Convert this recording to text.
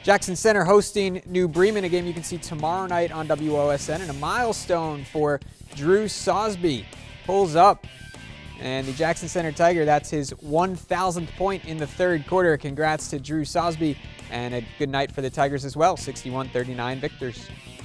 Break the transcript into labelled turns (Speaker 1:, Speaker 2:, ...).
Speaker 1: Jackson Center hosting New Bremen, a game you can see tomorrow night on WOSN, and a milestone for Drew Sosby. Pulls up, and the Jackson Center Tiger, that's his 1,000th point in the third quarter. Congrats to Drew Sosby, and a good night for the Tigers as well. 61-39 victors.